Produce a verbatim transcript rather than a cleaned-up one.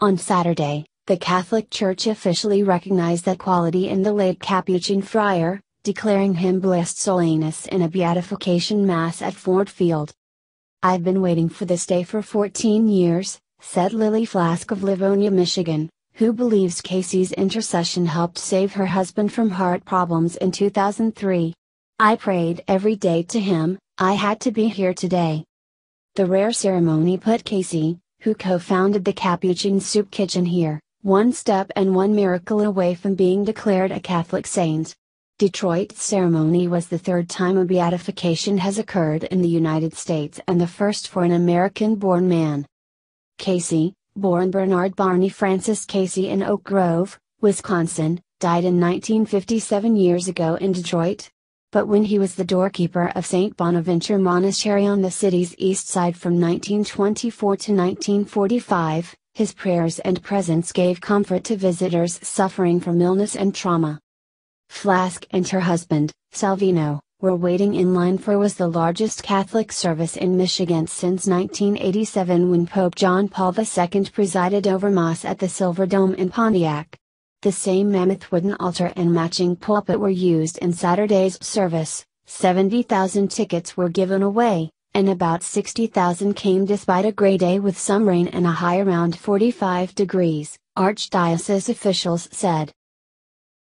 On Saturday, the Catholic Church officially recognized that quality in the late Capuchin friar, declaring him Blessed Solanus in a beatification mass at Ford Field. "I've been waiting for this day for fourteen years, said Lily Flask of Livonia, Michigan, who believes Casey's intercession helped save her husband from heart problems in two thousand three. "I prayed every day to him, I had to be here today." The rare ceremony put Casey, who co-founded the Capuchin Soup Kitchen here, one step and one miracle away from being declared a Catholic saint. Detroit's ceremony was the third time a beatification has occurred in the United States and the first for an American-born man. Casey, born Bernard Barney Francis Casey in Oak Grove, Wisconsin, died in nineteen fifty-seven years ago in Detroit. But when he was the doorkeeper of Saint Bonaventure Monastery on the city's east side from nineteen twenty-four to nineteen forty-five, his prayers and presence gave comfort to visitors suffering from illness and trauma. Flask and her husband, Salvino, were waiting in line for was the largest Catholic service in Michigan since nineteen eighty-seven when Pope John Paul the Second presided over Mass at the Silver Dome in Pontiac. The same mammoth wooden altar and matching pulpit were used in Saturday's service. seventy thousand tickets were given away, and about sixty thousand came despite a gray day with some rain and a high around forty-five degrees, Archdiocese officials said.